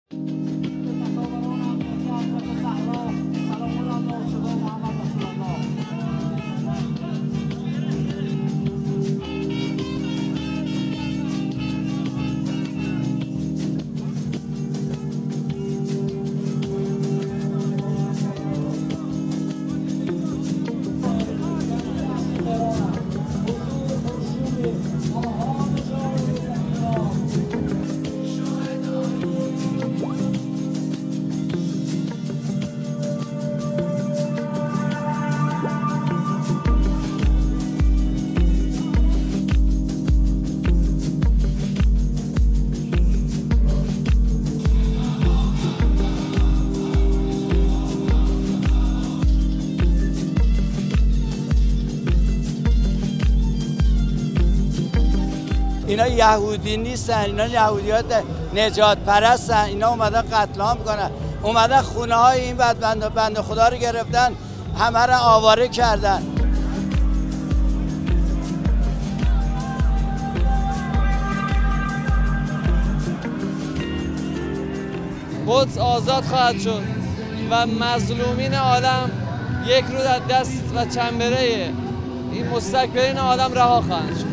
اینا یهودی نیستن، اینا یهودیات نجات پرستن، اینا اومدن قتل عام کنن، اومدن خونه های این بنده خدا رو گرفتن، همه رو آواره کردن. قدس آزاد خواهد شد و مظلومین عالم یک روز از دست و چنبره این مستکبرین عالم رها خواهند شد.